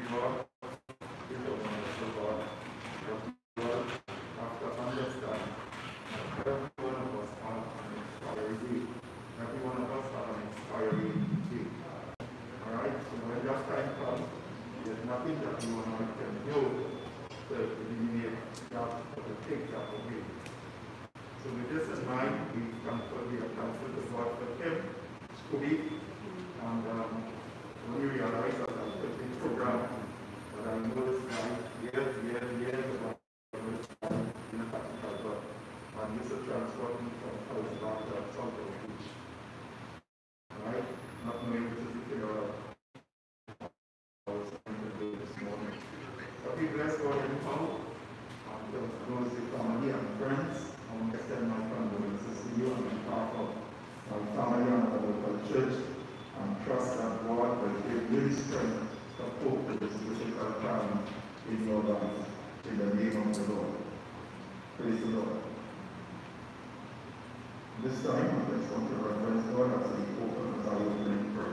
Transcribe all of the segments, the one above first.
God, is a wonderful God. But God, after understanding, every one of us have an expiry date. Every one of us have an expiry date. Alright, so when that time comes, there's nothing that you and I can do to eliminate that or to take that away. So with this in mind, we are thankful to God for him, Scooby, and when we realize that I'm taking program, but I know this guy years ago, in a practical work, and used to transport me from house back to Salto Beach. Alright, not knowing which is the figure out. I was going to do this morning. But we bless God anyhow, and those with family and friends. I want to extend my condolences to you on behalf of my family and the local church, and trust that God will give you strength to cope with this difficult time in your life. In the name of the Lord. Praise the Lord. This time, I just want to reference God as we open as I open in prayer.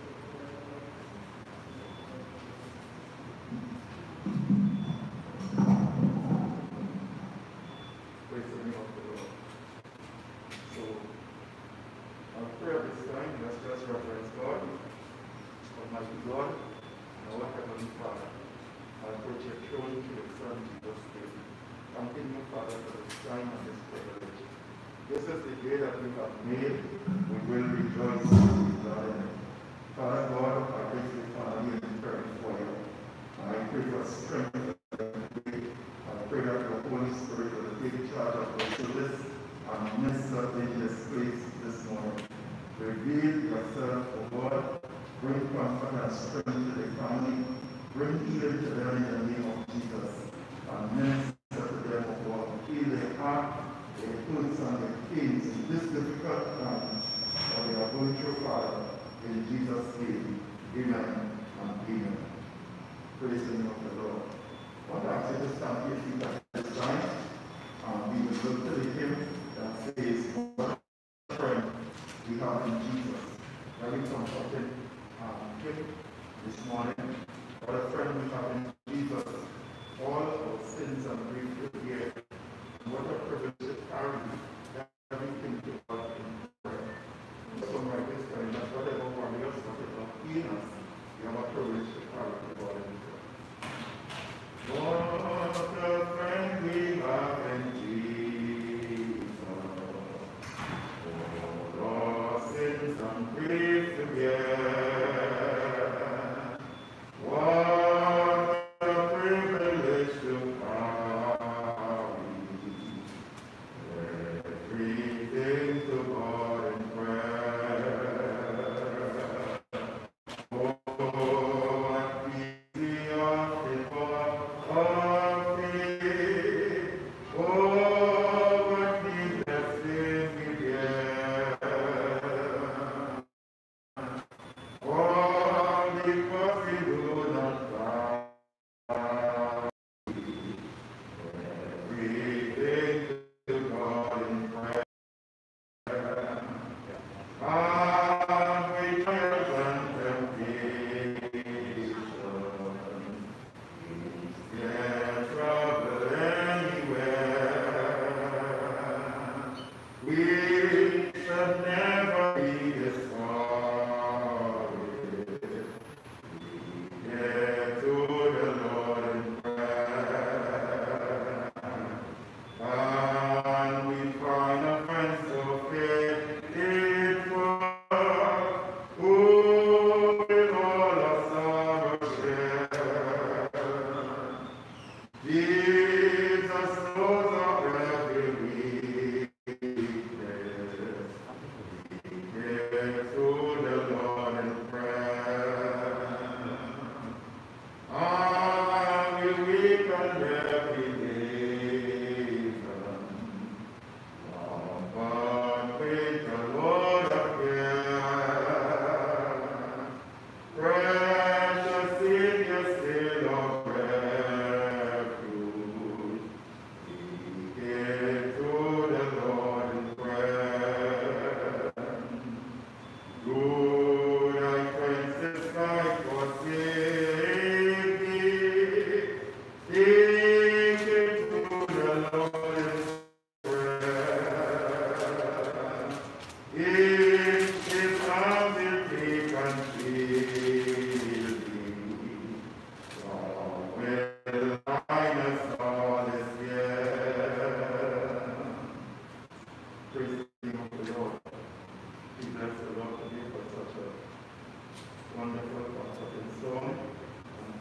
Praise the name of the Lord. So, our prayer this time, let's just reference God, Almighty God, and our Heavenly Father. I approach your throne to the Son, Jesus Christ. Thanking you, Father, for this time and this privilege. This is the day that you have made. We will rejoice and be glad in it. Father God, I pray for family and prayer for you. I pray for strength and faith. I pray that the Holy Spirit will take charge of the service and minister in this place this morning. Reveal yourself, O God. Bring comfort and strength to the family. Bring healing to them in the name of Jesus. And minister to them, O God. Heal their heart, their hurts and their pains in this difficult time that they are going through, Father. In Jesus' name, amen and amen. Praise the name of the Lord. I want to ask you to stand to your feet at this time. We will look to the hymn that says, "What a friend we have in Jesus." Very comforting hymn this morning. What a friend we have in Jesus. All our sins and grief to bear. What a privilege to carry everything to God in prayer. Songwriters telling us whatever warriors, whatever in us, we have a privilege to carry to God in prayer. What a friend we have in Jesus. All our sins and grief to bear. What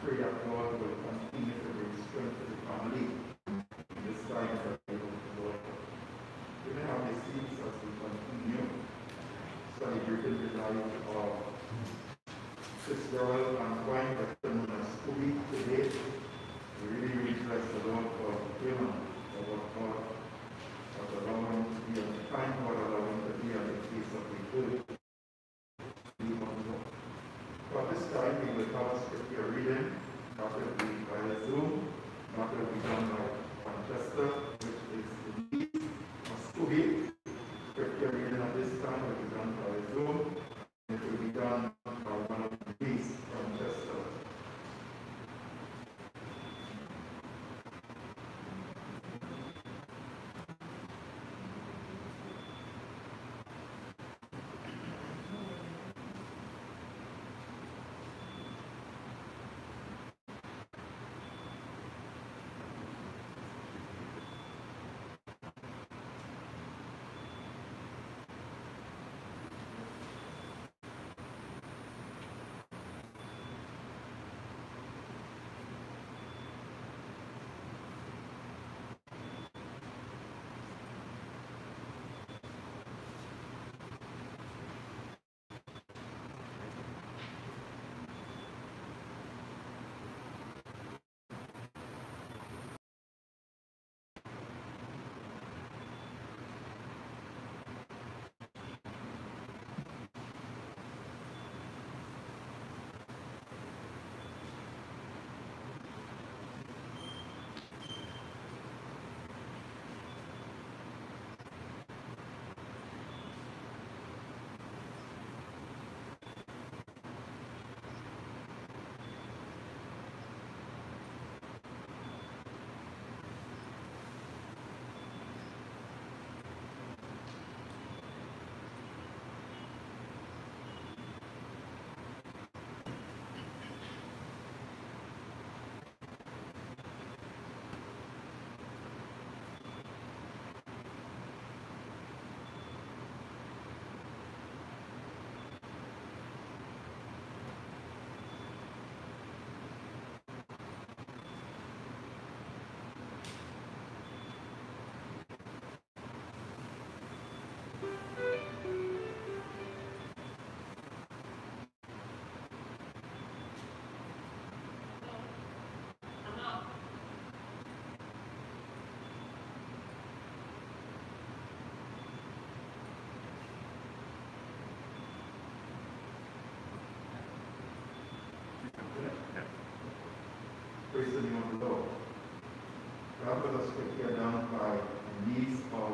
pray that God will continue to bring strength to the family in this time that we have to go. We may have the seeds as we continue celebrating the life of Sister and Wine that known as Scooby today. We really bless the Lord for him and for what God has allowed him to be on the time God allowed him to be on the face of the earth. For this time, we will have a scripture reading, not will be by Zoom, not will be done by Manchester, which is the niece of Scooby. Scripture reading at this time will be done by Zoom. It will be done by one of the niece from Manchester. Praise the name of the Lord. God let us scripture down by the niece of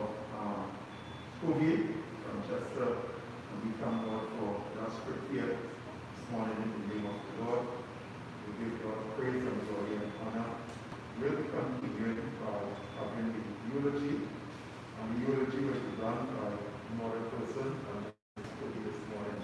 Scooby from Chester, and we thank God for that scripture this morning in the name of the Lord. We give God praise and glory and honor. We'll continue by having the eulogy, and the eulogy will be done by another person, and Scooby this morning.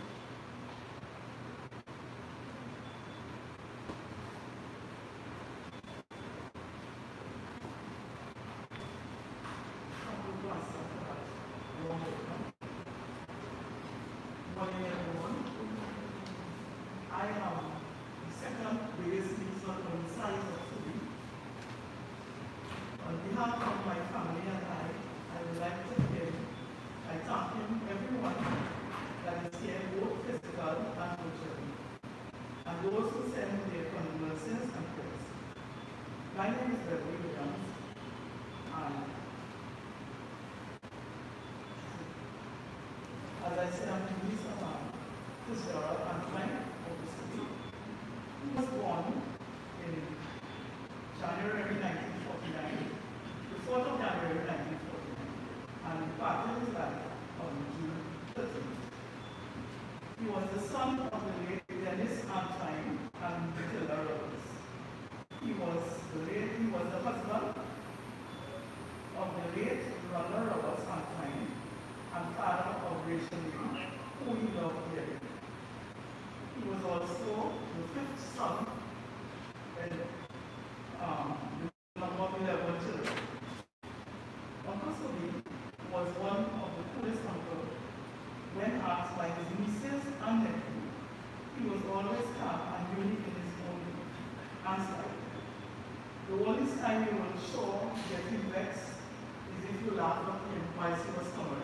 and slide. The only time you will show getting vexed is if you laugh at him while he was coming.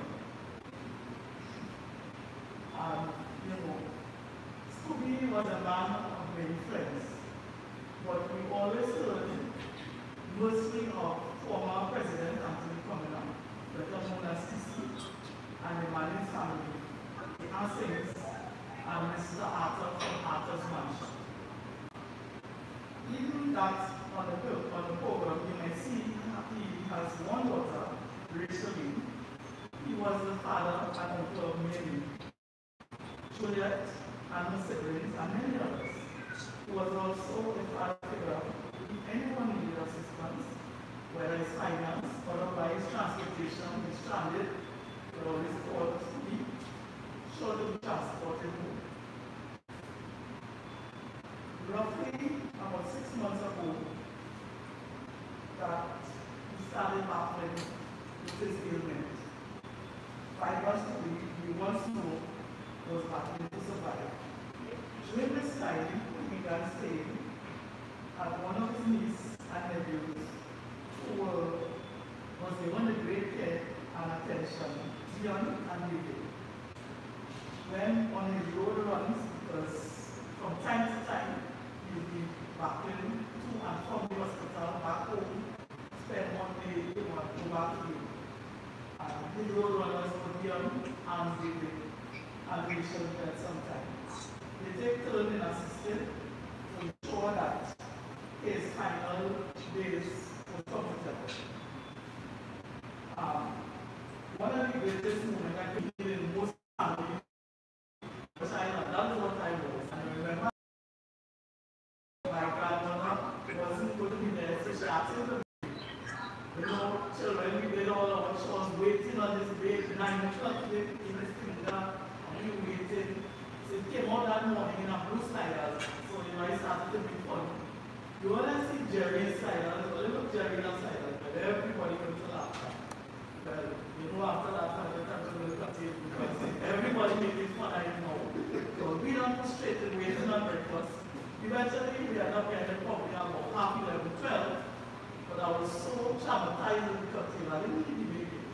Scooby was a man of many friends, but we always heard mostly of former President Anthony Comina, better known as CC, and the Manning family, the Asings, and Mr. Arthur from Arthur's Mansion. Even that on the program, you may see he has one daughter, Rachel Lee. He was the father and uncle of Mary, Juliet, and her siblings, and many others. He was also a father figure. If anyone needed assistance, whether it's finance, otherwise transportation, is stranded, he always called me, sure to be transported home. Roughly about 6 months ago, that he started battling with his ailment. 5 months ago, we once know was battling to survive. During this time, he began staying at one of his nieces and nephews who was given the great care and attention, Dion and David. When on his road runs, because from time to time, he'll be battling to and from the hospital back home, spend 1 day, go back to his road runners were Dion and David, and Rachel at sometimes. They take turn in assisting to ensure that his final days were comfortable. One of the greatest moments I think in most families was that's what I was. And I remember my grandmother wasn't going to be there, so she asked me, children, we did all our chores, waiting on this bed, 9 o'clock in his finger, and we waited. So it came out that morning in a blue sliders, so I started to be fun. You always see Jerry sliders, or look Jerry in sliders, but everybody comes to laugh. Well, after that, I will continue because everybody making fun of him now. So we don't frustrated waiting on breakfast. Eventually, we ended up getting probably about half 11, 12. But I was so traumatized with the cocktail, I didn't really make it.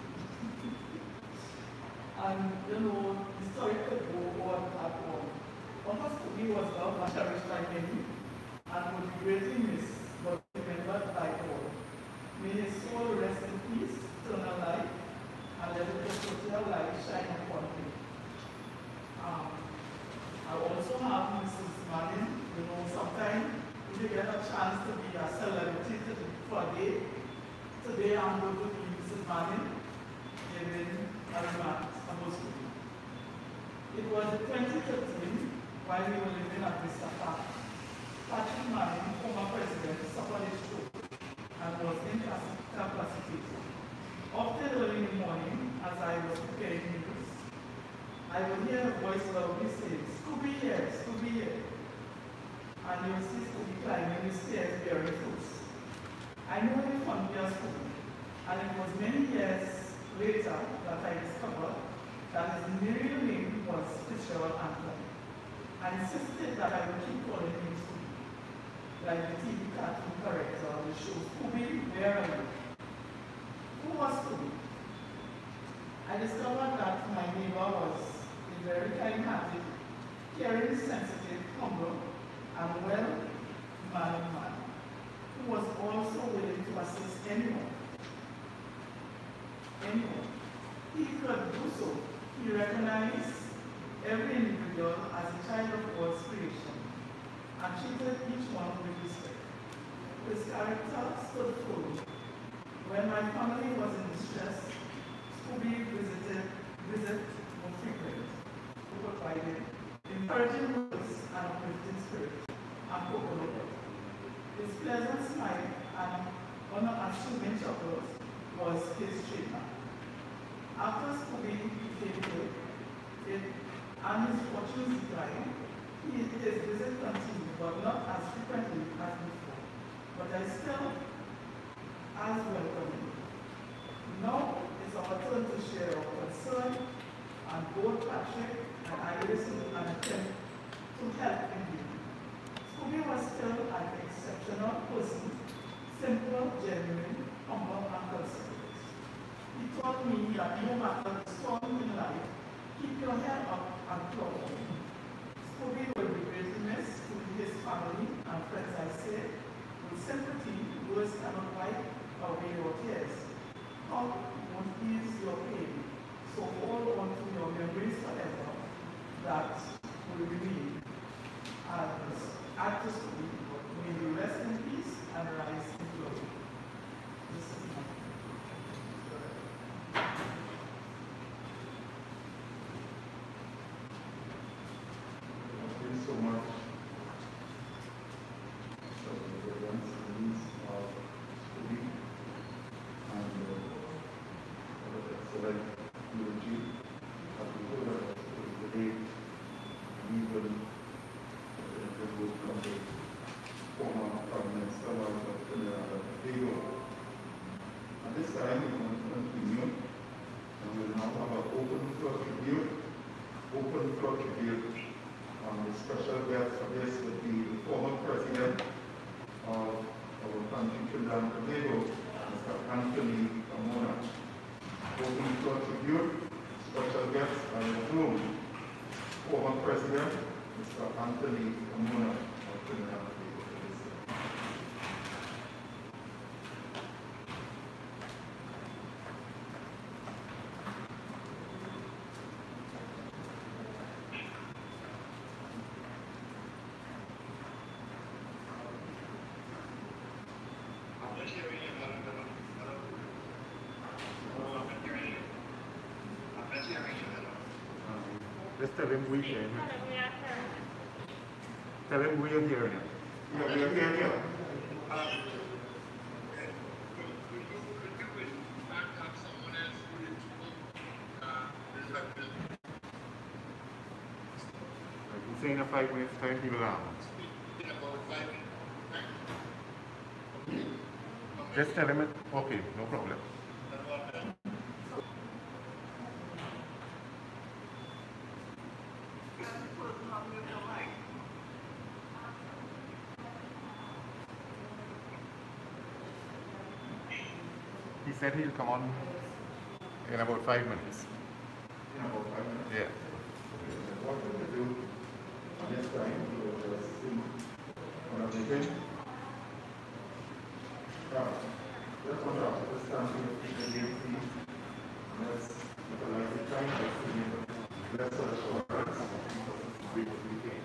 And, the story could go on at all. Almost to me was loved and cherished by many, and would be greatly missed, but remembered by all. May his soul rest in peace, eternal life, and let the social light shine upon him. I also have Mrs. Manning. Sometimes if you get a chance to be a celebrity for a day, today I'm going to be Mrs. Manning, giving a remark supposed to be. It was 2013 while we were living at Vista Park. Patrick Manning, former president, suffered a stroke and was incapacitated. Often early in the morning, as I was preparing news, I would hear a voice loudly saying, "Scooby here, Scooby here." And you will see Scooby climbing the stairs bearing fruits. I know him from school, and it was many years later that I discovered that his real name was Fitzgerald Anthony. I insisted that I would keep calling him Scooby, like the TV cartoon character on the show Scooby, Where Are You? Who was Scooby? I discovered that my neighbor was a very kind-hearted, caring, sensitive, humble, and well-mannered man, who was also willing to assist anyone. He could do so. He recognized every individual as a child of God's creation and treated each one with respect. His character stood full. When my family was in distress, Scooby visit more frequent, who provided encouraging words and uplifting spirit and cocoa. His pleasant smile and unassuming chuckles was his trademark. After Scooby became ill and his fortunes declined, his visit continued, but not as frequently as before. But I still as welcoming. Now it's our turn to share our concern, and both Patrick and I listened and attempt to help in him. Scooby was still an exceptional genuine person, simple, genuine, humble, and considerate. He taught me that no matter the storm in life, keep your head up and plow on. Scooby will be greatly missed to his family and friends, I say, with sympathy, words cannot wipe away your tears. God won't ease your pain, so hold on to your memories forever that will remain. Artist may you rest in peace and rise in glory. This is my Thank you so much for the events of Scooby and excellent eulogy of the Buddha the day and even the book of the former Prime Minister of Tobago. At this time, we want to continue and we will now have an open floor tribute. Open floor tribute. The special guest for this would be the former president of our country, Trinidad and Tobago, Mr. Anthony Carmona. Open floor tribute. Special guest by Zoom. Former president, Mr. Anthony Carmona of Trinidad and Tobago. Just tell him we're hearing him. Tell him we're hearing him. Yeah, we are here, here. He's saying in 5 minutes time he will answer. Just tell him it. Okay, no problem. He said he'll come on in about 5 minutes. In about 5 minutes. Yeah. What we will do this time, we will just sing one of the hymns. Just want to stand here for the name, please. Let's utilize the time by singing Blessed Assurance of Jesus we came.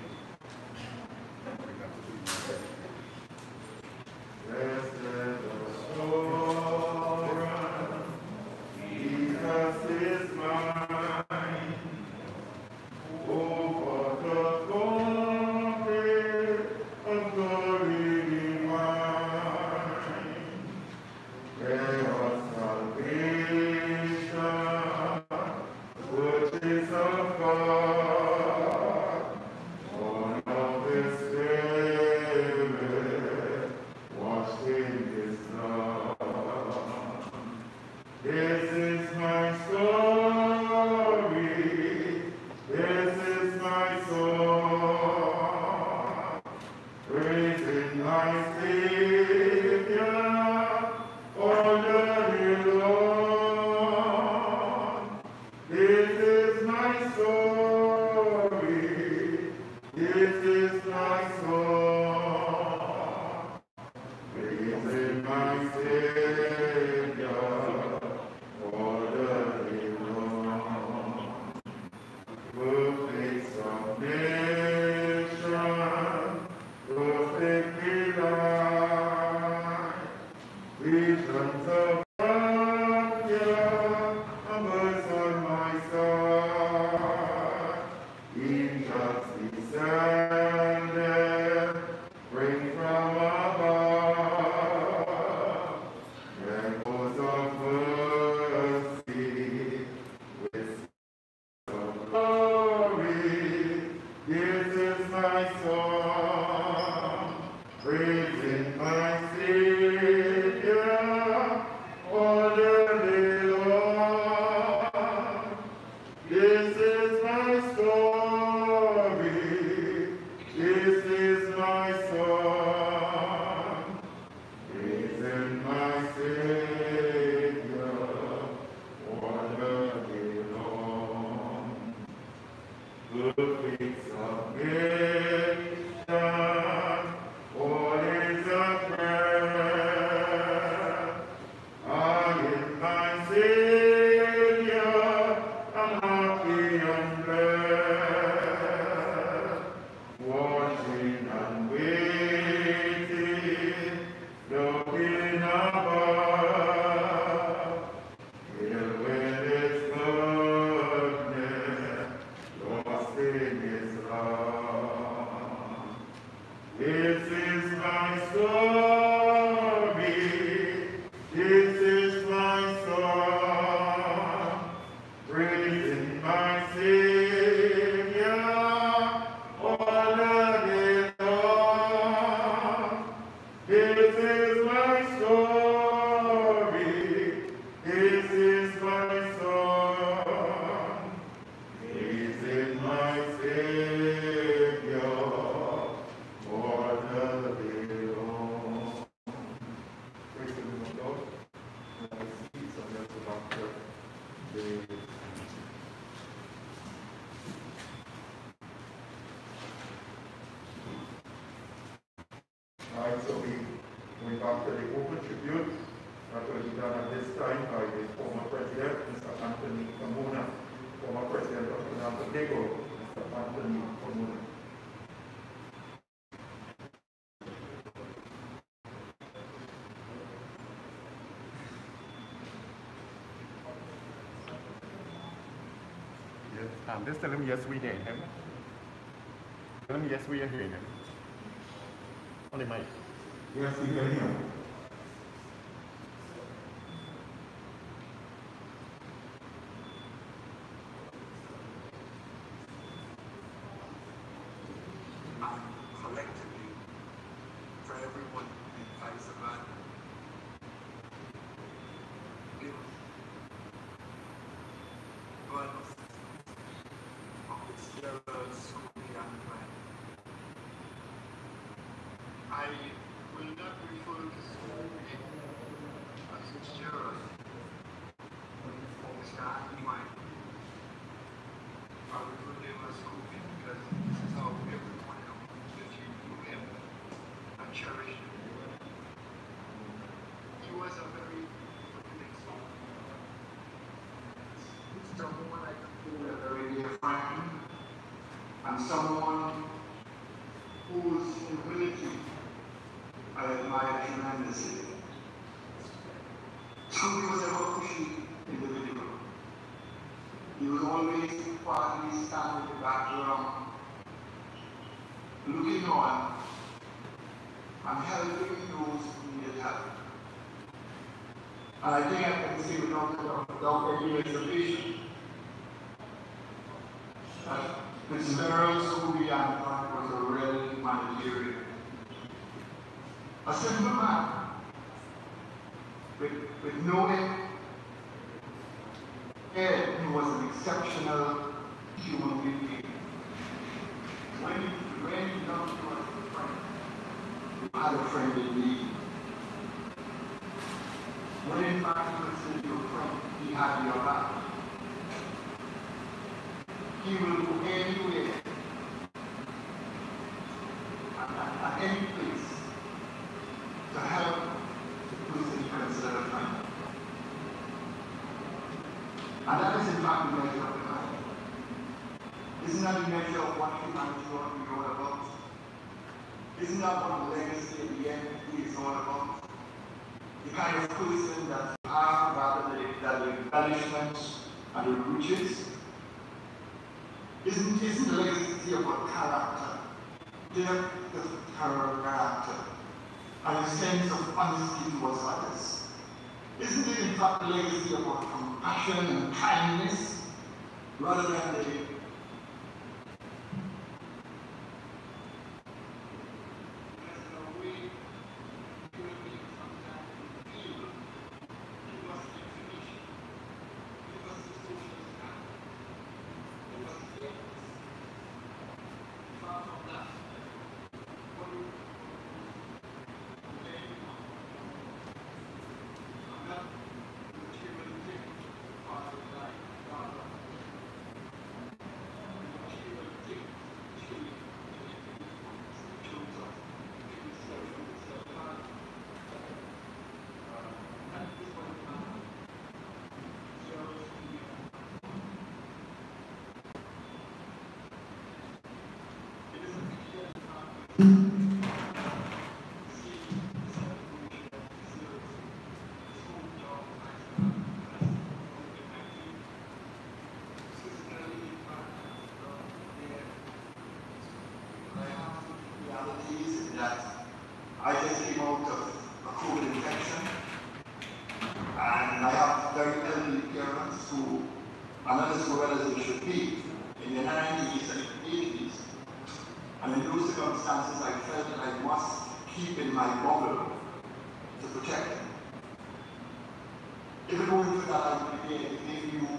Blessed assurance, Jesus is mine. Oh, what a glory of glory divine. There was salvation, which is of God, born of His Spirit, washed in His blood. This is my story, this is my song, praising my Savior all the day long. This is my story, this is my song, praising my Savior all the day long. Perfect submission, perfect delight, visions of rapture, numbers on my side, angels descended, bring from above, echoes of mercy, with glory. This is my song, praising my Savior all the day long. This is my story, this is my song, Going back to the open tribute that will be done at this time by the former president, Mr. Anthony Pomona, former president of Trinidad and Tobago, Mr. Anthony Pomona. Yes, just tell him yes, we hear him. Tell him yes, we are hearing him. On the mic. Yes, we hear him. Collectively, for everyone in Kaiserman, give God of Fitzgerald, Scooby, and Glenn. I will not refer to Scooby as Fitzgerald or Mr. Andy Mine. I refer to him as Scooby because this is how everyone knows that you knew him and cherished him. He was a very fulfilling soul. Someone I consider a very dear friend, and someone whose humility I admire tremendously. Scooby was a pushy individual. He was always quietly standing in the background, looking on and helping those who needed help. And I think I can say without any reservation that Fitzgerald Scooby Antoine was a real humanitarian. A simple man with no end. Yet he was an exceptional human being. When you loved you as a friend, you had a friend in need. When in fact you considered your friend, he had your back. He will go anywhere at any place to help the person you consider a friend. And that is in fact the measure of the life. Isn't that the measure of what humanity ought to be all about? Isn't that what the legacy at the end is all about? The kind of person that you have rather than the embellishments and the riches? Isn't the legacy about character? Depth of character and a sense of honesty towards others? Isn't it in fact a legacy about compassion and kindness rather than the I just came out of a COVID infection, and I have very elderly parents who are not as well as they should be in the 90s and 80s. And in those circumstances, I felt that I must keep in my bubble to protect them. If it weren't for that, I would be here to give you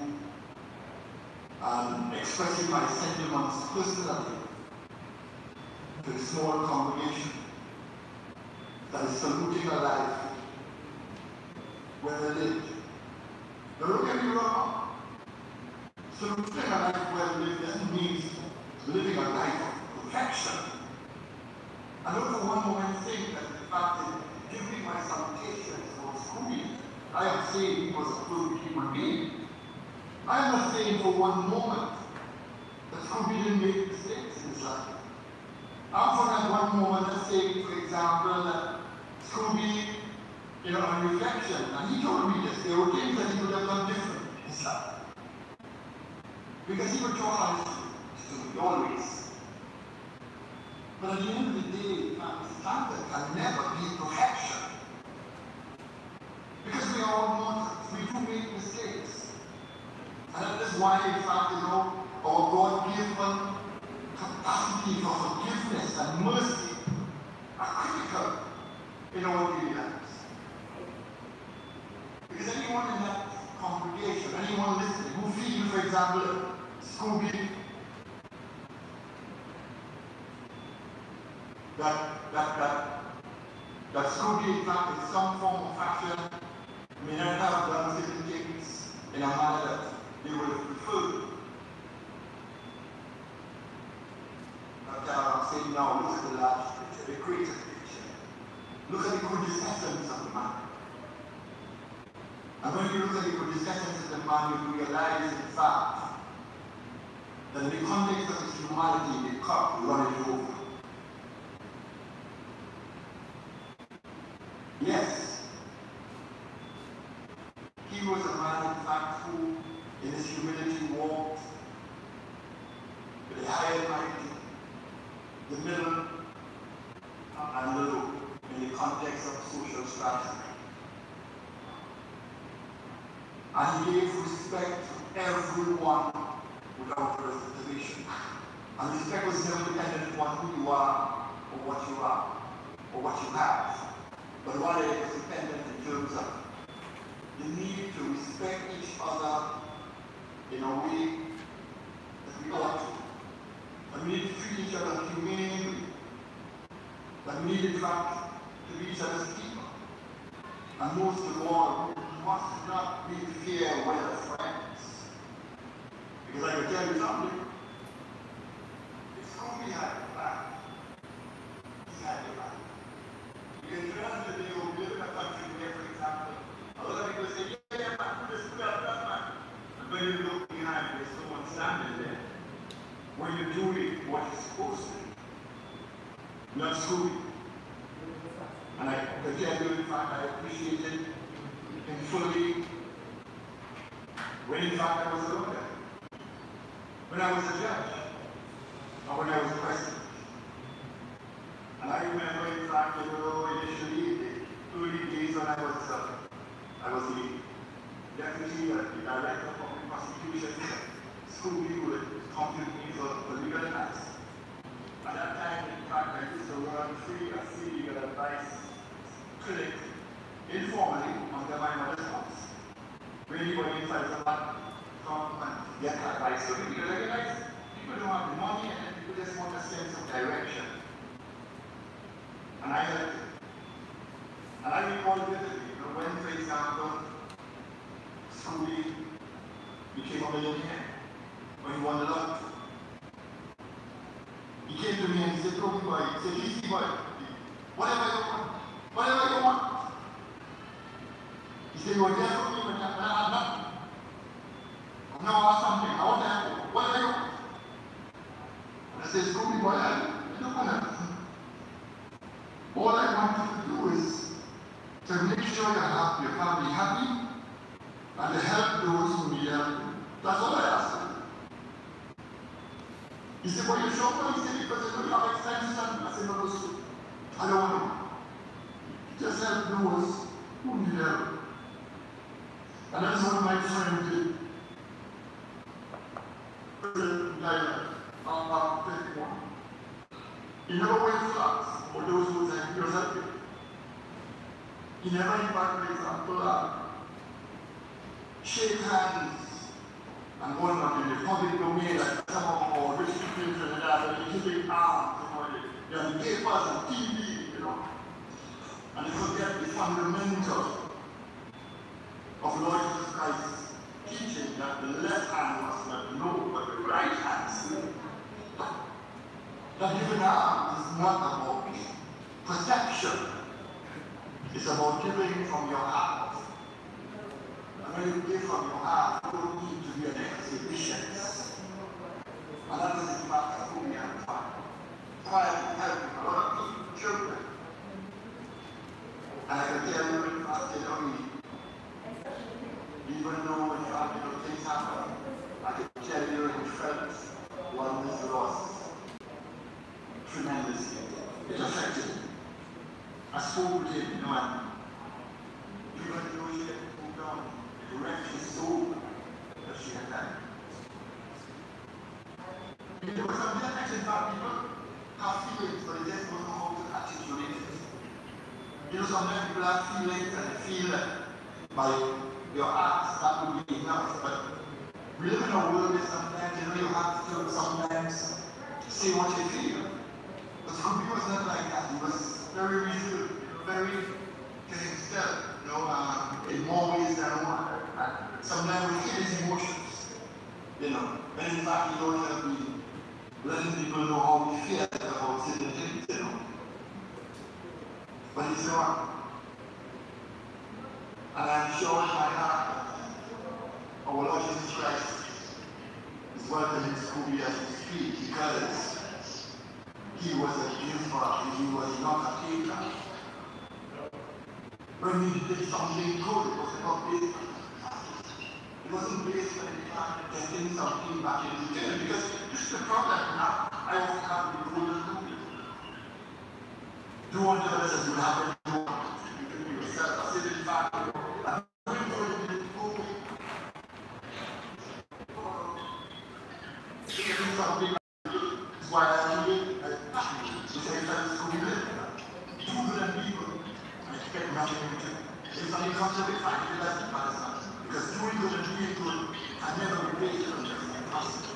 expressing my sentiments personally to the small congregation that is saluting a life where they lived. Now don't get me wrong. Saluting a life where they lived doesn't mean living a life of perfection. I don't for one moment think that the fact that giving my saying he was a perfect human being. I'm not saying for one moment that Scooby didn't make mistakes in his life. I'm for that one moment that saying, for example, that Scooby, on reflection, and he told me this, there were things that he would have done different in his life. Because he would draw honesty to me, always. But at the end of the day, standard can never be perfection. Because we are all mortals, we do make mistakes. And that is why, in fact, our God-given capacity for forgiveness and mercy are critical in our daily lives. Because anyone in that congregation, anyone listening, who feels, for example, Scooby, that Scooby, in fact, in some form or fashion, may not have done certain things in a manner that they would have preferred. But I'm saying now, look at the large picture, the greater picture. Look at the quintessence of the man. And when you look at the quintessence of the man, you realize, in fact, that in the context of his humanity, the cup runneth over. Yes, he was a man, in fact, who, in his humility, walked with the high and mighty, the middle, and the low, in the context of social strategy. And he gave respect to everyone without reservation. And respect was never dependent upon who you are, or what you are, or what you have. But rather it was dependent in terms of the need to respect each other in a way that we ought to. And we need to treat each other humanely. But we need, in fact, to be each other's people. And most of all, we must not be fair weather friends. Because I can tell you something. If Scooby had your back, he had your back. You can turn to the we live in a country where, for example, a lot of people say, yeah, man, this is that man. And when you look behind, there's someone standing there. When you're doing what you're supposed to do. Not Scooby. And I can tell you, in fact, I appreciate it in fully when, in fact, I was a lawyer. When I was a judge, or when I was president. And I remember, in fact, initially, the early days when I was the deputy, the director of public prosecution, Scooby would come to me for legal advice. At that time, in fact, I used to run free a free legal advice clinic informally under my mother's house. When anybody inside someone come and get advice. So you recognize people don't have the money and people just want a sense of direction. And I helped it. And I recall vividly, when, for example, Scooby became a millionaire, when he won the lottery. He came to me and he said, Toby boy, he said, easy boy, whatever you want. He said, you were there for me when I had nothing. I'm now asked something, I want to have it. Whatever you want. And I said, Scooby boy, I don't want anything. All I want you to do is to make sure your family happy and to help those who need help. That's all I ask you. He said, well, you sure? He said, because you have expenses. I said, no, I don't want to. Just help those who need help. And that's what my friend did. President Nyla, 51. He never went flat for those who was helping. He never, in fact, for example, shake hands and whatnot in the public domain like some of our rich people in Trinidad, and they giving arms, they have the papers and TV, and they forget the fundamental of Lord Jesus Christ's teaching that the left hand must not know, but the right hand see. That giving arms is not about protection. It's about giving from your heart. And when you give from your heart, you don't need to be an exhibition. And that is the matter of who we are trying. Trying to help a lot of people, children. And I can tell you, in fact, you know, even though in fact, you know, things happen, I can tell you, in felt one was lost tremendously. It affected me. I spoke with him, you know, and even though she had moved on, it wrecked his soul that she had done. There was some difference in fact, people have feelings, but they just don't know how to articulate it. You know, sometimes people have feelings and they feel that by your acts that would be enough, but we live in a world where sometimes, you know, you have to sometimes say what you feel. But Scooby was not like that. He was very reserved, very to himself, you know, in more ways than one. And sometimes we feel his emotions, you know, and in fact, you don't have to be letting people know how we feel about certain things, you know. But he's not. And I'm sure in my heart that our Lord Jesus Christ is welcoming Scooby as we speak, because he was a giver and he was not a taker. When he did something good, it was not based on it wasn't based on the fact that getting something back in return, because this is the problem now. I won't have the golden rule. Do unto others as you happen to do yourself. I said in fact, I'm going to go something is why I'm doing it. It's a school. Two good people. I expect nothing in return. If something comes to it, fine. It doesn't matter. Because doing good and being good can never be based on just impossible.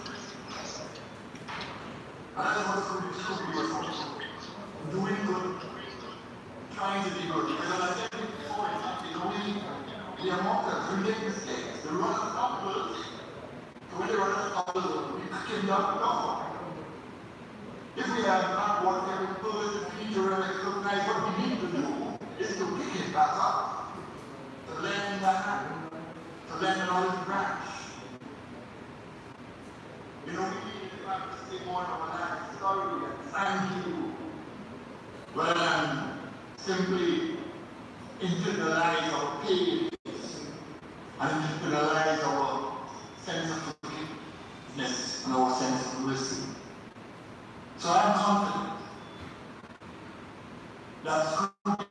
And that's what school was for. Doing good, trying to be good. Because as I said before, in fact, you know, we are mortals, we make mistakes. The run of stumbles. So when they run of stumbles, we can not know. If we have not what we have first feature and recognize what we need to do is to pick it back up. To lend that hand. To lend an olive branch. You know, we need to practice the more of our life. Sorry and thank you. Rather than simply internalize our pain and internalize our sense of forgiveness and our sense of mercy. So I'm confident that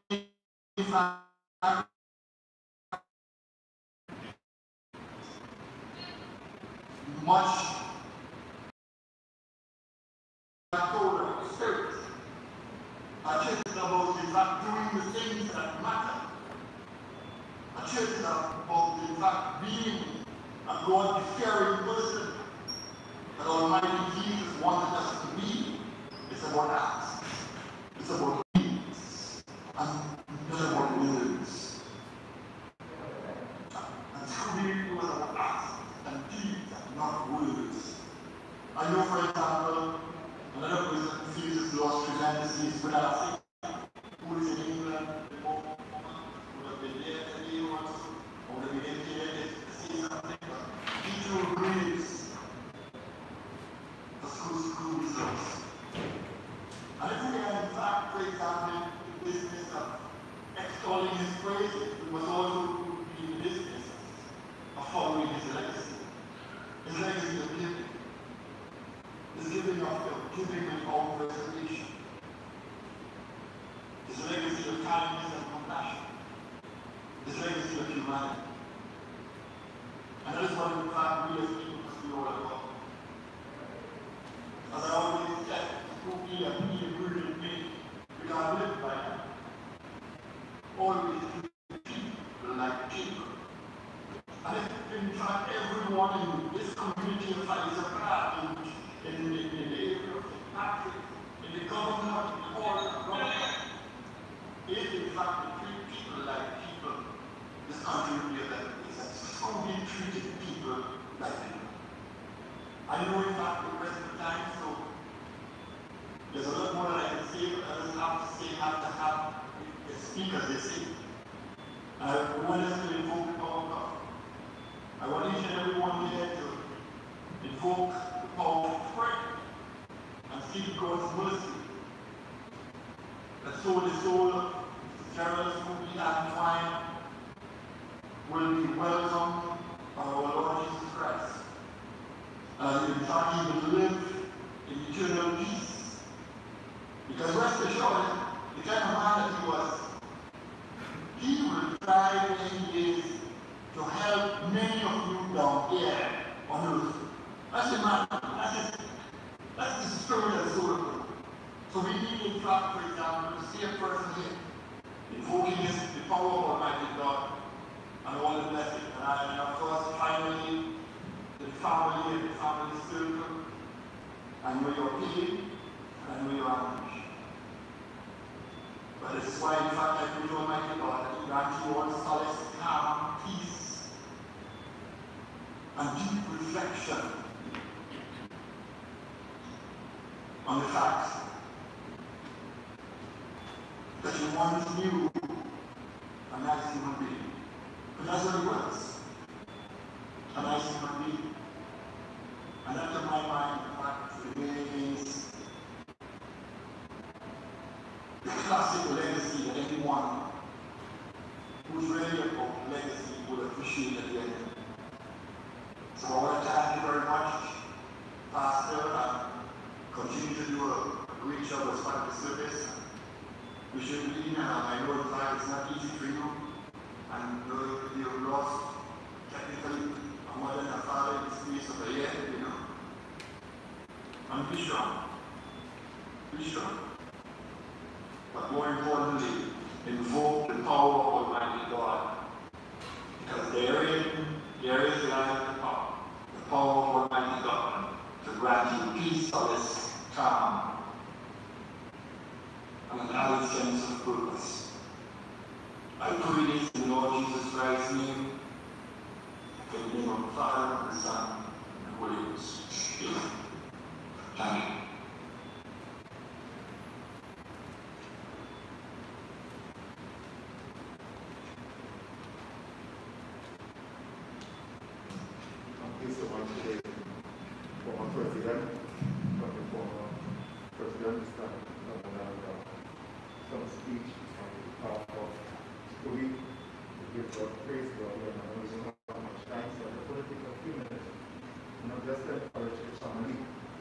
much colder spirit. A church is about in fact doing the things that matter. A church is about in fact being a God-fearing person that Almighty Jesus wanted us to be. It's about acts. It's about deeds. And not about words. And truly was about acts and deeds and not words. I know, for example, another person who feels his loss tremendously is when I think who is in England, the moment, who have been there today once, or would have been here to say something, but he too grieves the school results. And if we are in fact, for example, the business of extolling his praises, we must also be in the business of following his legacy. His legacy of giving. His giving without reservation. His legacy of kindness and compassion. His legacy of humanity. And that is what in fact we as people must be all about. As I always said, who be and be rooted in me, we can live by him. Always treat people like people. And if in fact everyone in this community is a part in the area of the country, in the government, in all the government, if in fact we treat people like people, this country will be a better place. That's how we treated people like people. I know in fact the rest of the time, so there's a lot more that I can say, but others have to say, have to have the speakers they say. I want us to invoke the power of God. receive God's mercy. And so the soul of Gerald Smokey and Twine will be welcomed by our Lord Jesus Christ. And in fact, he will live in eternal peace. Because rest assured, the kind of man that he was, he will try many days to help many of you down here on earth. That's the man, that's the spirit and soul of God. So we need, in fact, for example, to see a person here, invoking the power of Almighty God and all the blessings. And of course, finally, the family and the family circle. I know your pain, and I know your anguish. But this is why, in fact, I pray to Almighty God that He grant you all solace, calm, peace, and deep reflection on the fact that you once knew a nice human being. But that's what he was. A nice human being. And that took my mind, in fact, the way is the classic legacy that anyone who's really about legacy would appreciate at the end. So I want to thank you very much, Pastor, and continue to do a great job as part of the service. We should be, and I know in fact it's not easy for you, and you've lost technically a mother and a father in the space of a year, you know. And be strong. Be strong. But more importantly, invoke the power of Almighty God. Because therein lies the power of Almighty God to grant you peace, solace, calm, and an added sense of purpose. I pray this in the Lord Jesus Christ's name, in the name of the Father, and the Son, and the Holy Ghost. Amen. Thank you. Thank you so much today, former President, from the former President, some speech on behalf of Scooby. We give God praise, God, and I know you don't have much time, so I'm going to take a few minutes and I'll just encourage the family.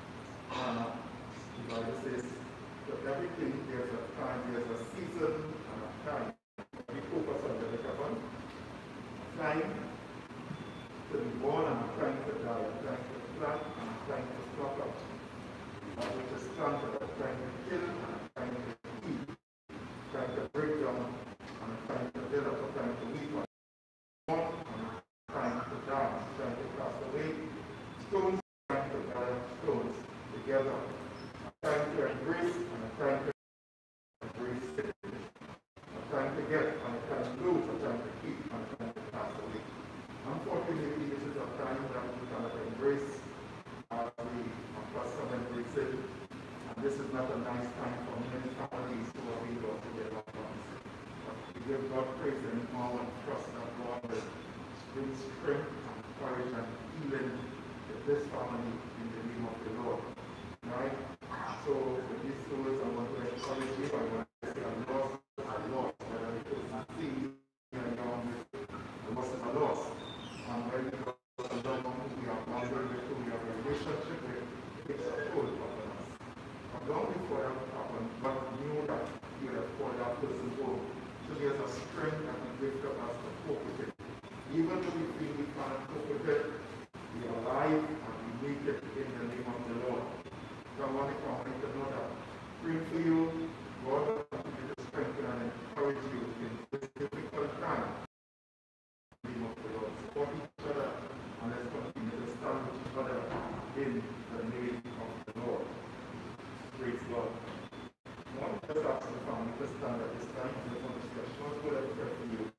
The Bible says, for everything there's a time, there's a season and a time. We focus on the heaven, time to be born and a time to die, a time to plant and a time to pluck out. Which is time for a time to kill and a time to eat, a time to break down and a time to build up, a time to weep, and a time to dance, a time to pass away. Stones, a time to gather stones together, a time to embrace and a time to embrace sickness, a time to get and a time to lose, a time to keep and a time to pass away. Unfortunately, this is a time that we cannot embrace as we custom embrace it. And this is not a nice time for many families who are being lost to their loved ones. But we give God praise and honor and trust that God will bring strength and courage and healing to this family in the name of the Lord. Right? So with these words, I want to encourage you. I want to say, I'm lost, whether it is seeing the loss is a loss. And when we are we are bounded with who we have a relationship with, it's a toll upon us. And long before that happened, God knew that He would have called that person home. So there's a strength that He gives to us to cope with it. Even though we feel we can't cope with it, we are alive and we make it in the name of the Lord. So I want the family to know that. Pray for you, God will continue to strengthen and encourage you in this difficult time. In the name of the Lord. Support each other and let's continue to stand with each other in the name of the Lord. Praise God. I want to just ask the family to stand at this time. I just want to say a short word of prayer for you.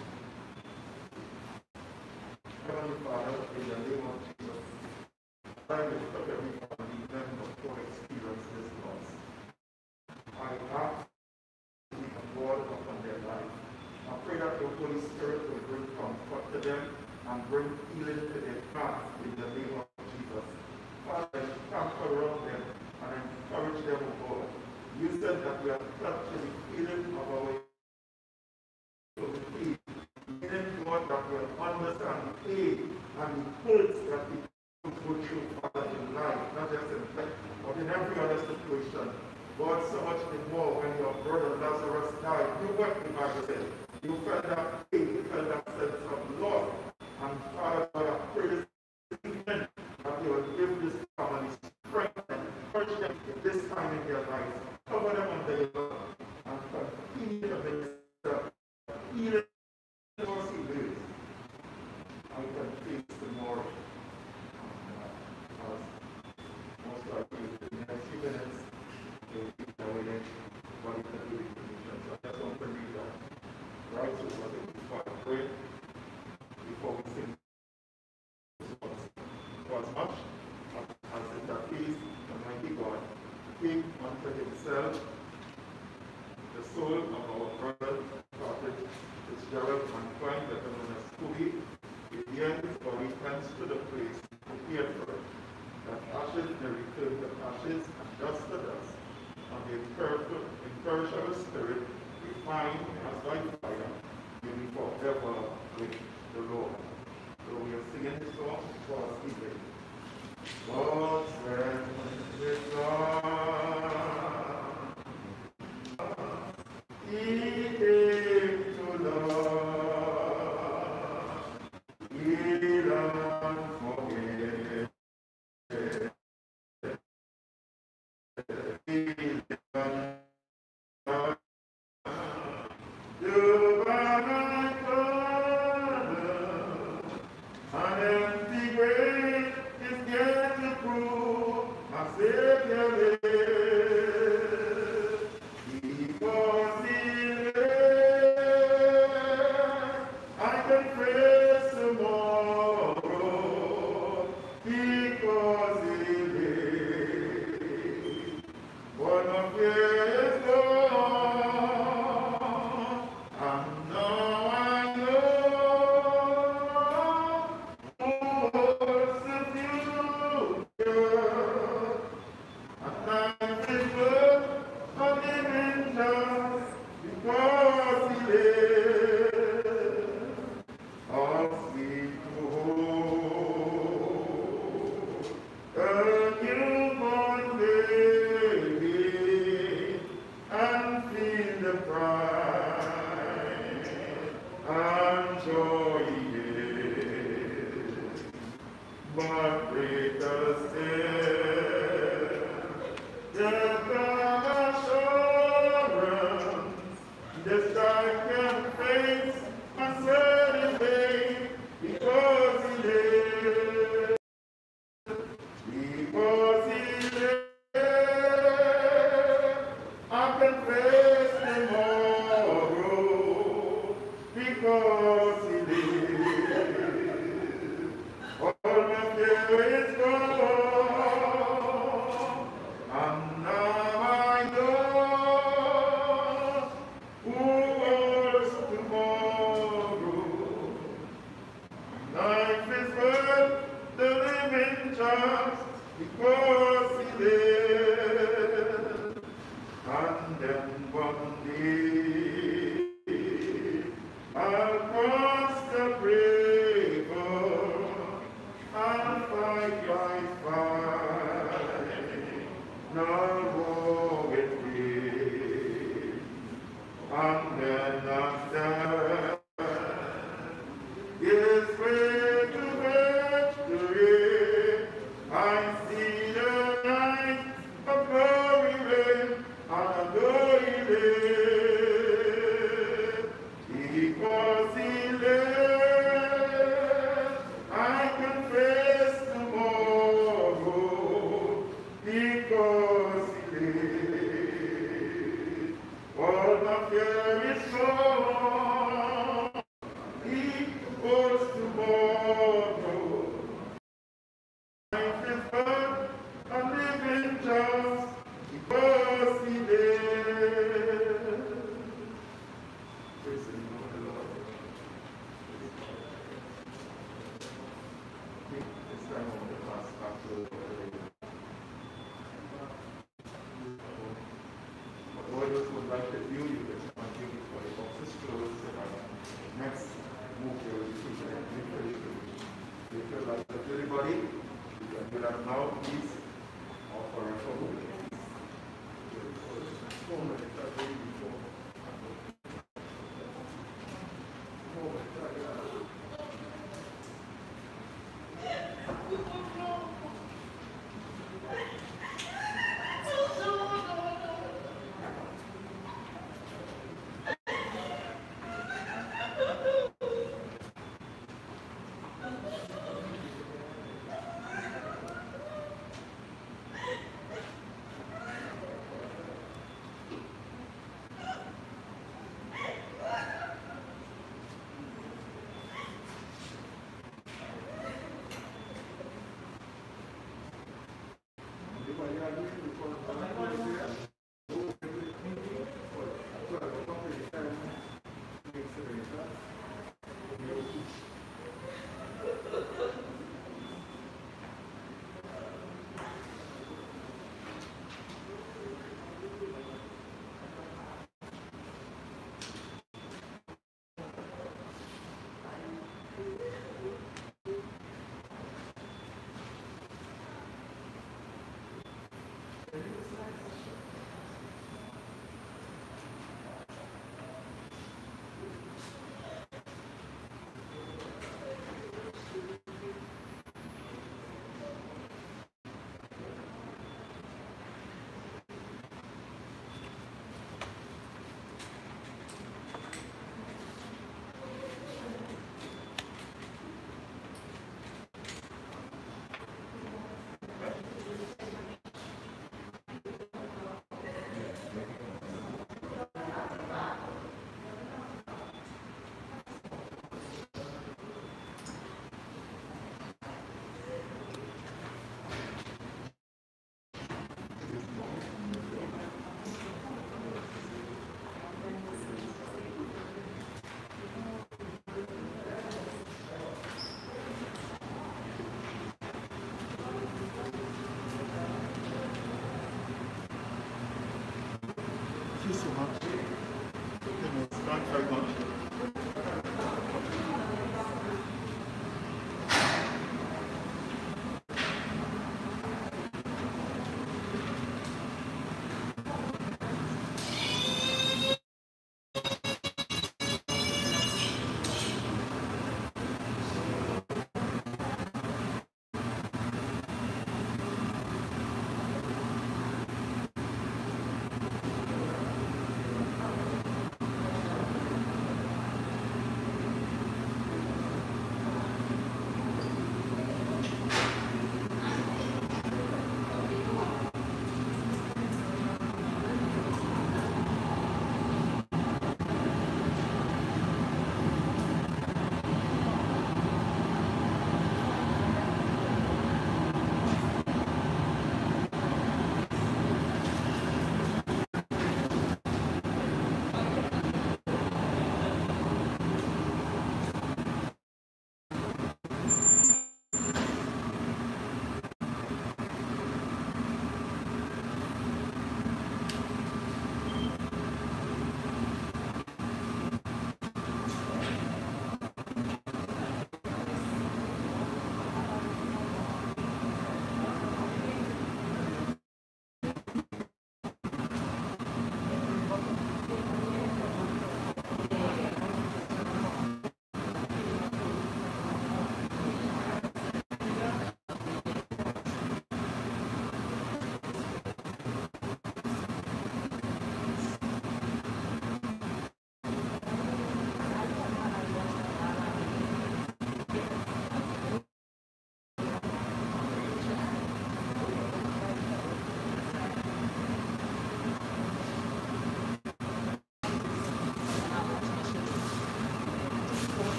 Heavenly Father, in the name of Jesus, I lift up every family member who experience this loss. I ask you to God upon their life. I pray that the Holy Spirit will bring comfort to them and bring healing to their path in the name of Jesus. Father, camp around them and encourage and the hurts that people go through, Father, in life, not just in death, but in every other situation. God, so much more when your brother Lazarus died. You wept, the Bible said. You felt that pain, you felt that sense of loss. And Father, I pray this evening that you will give this family strength and encourage them in this time in their lives. Cover them under your love and continue to minister. Even those who live, I can face tomorrow. Most likely in the next few minutes, they will be away what you can do with conditions. So I just want to read that. Right, so what we pray before we sing. For as much as it appeased Almighty God, King unto himself the soul of our brother, Prophet Fitzgerald Mankind, better known as Scooby, with the end his body tends to the place prepared for it, that ashes may return to ashes and dust to dust, and the imperishable spirit refined as by fire, may be forever with the Lord. So we are singing this song for us evening. God's friend is God. He came to love. He loved forgive. He loved you are my Father. An empty grave is yet to prove my Savior lives. Because he lives, I can face tomorrow. Because he lives, one of fear is gone, and now I know. But greater still, the assurance, this I can face my certain day, because he lives, because he lives, I can face tomorrow, because